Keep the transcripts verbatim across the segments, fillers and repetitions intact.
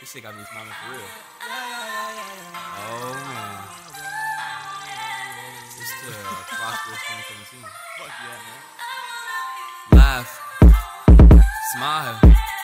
This shit got me smiling for real. Oh man. It's the uh, prosperous twenty seventeen. Fuck yeah, man. Laugh. Smile.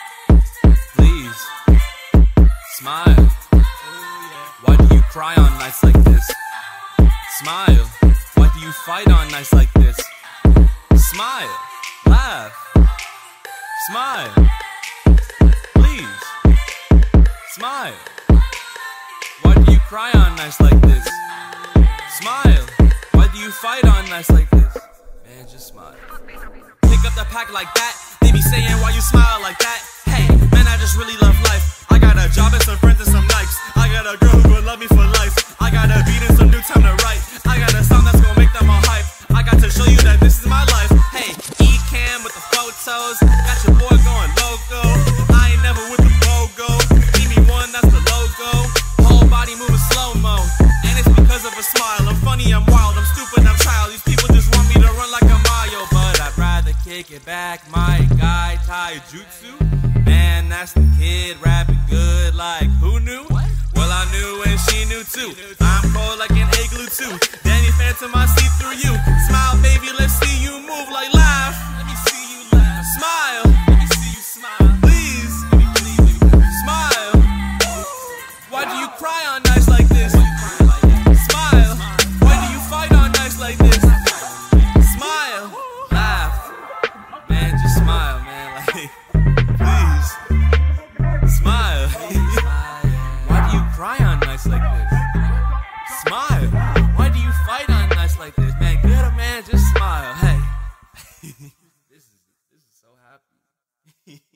Please. Smile. Why do you cry on nights like this? Smile. Why do you fight on nights like this? Smile. Laugh. Smile. Please. Smile. Why do you cry on nights like this? Smile. Why do you fight on nights like this? Man, just smile. Pick up the pack like that. They be saying why you smile like that. Hey, man, I just really love life. I got a job and some friends and some likes. I got a girl who will love me for life. I got a beat and some new time to write. I got a song that's gonna make them all hype. I got to show you that this is my life. Hey, E-cam with the photos. Got your boy going loco. I ain't never with the BOGO. Give me one, that's the logo. Whole body moving slow-mo. And it's because of a smile. I'm funny, I'm wild, I'm stupid, I'm child. These people just want me to run like a Mario. But I'd rather kick it back. My guy, Taijutsu. Man, that's the kid rapping good like who knew? Well, I knew and she knew too. I'm cold like an igloo too. Danny Phantom, I see through you. Smile, baby, let's see you move. Like laugh. Let me see you laugh. Smile. Let me see you smile. Please. Let me please. Smile. Why do you cry on nights like this? Smile. Why do you fight on nights like this? Smile. Laugh. Man, just smile, man. Like, please. Smile. Why do you cry on nights like this? Smile. Why do you fight on nights like this? Man, good man, just smile. Hey. This is this is so happy.